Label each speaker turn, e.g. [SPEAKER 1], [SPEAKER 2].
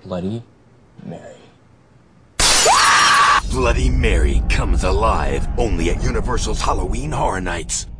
[SPEAKER 1] Bloody Mary.
[SPEAKER 2] Bloody Mary comes alive only at Universal's Halloween Horror Nights.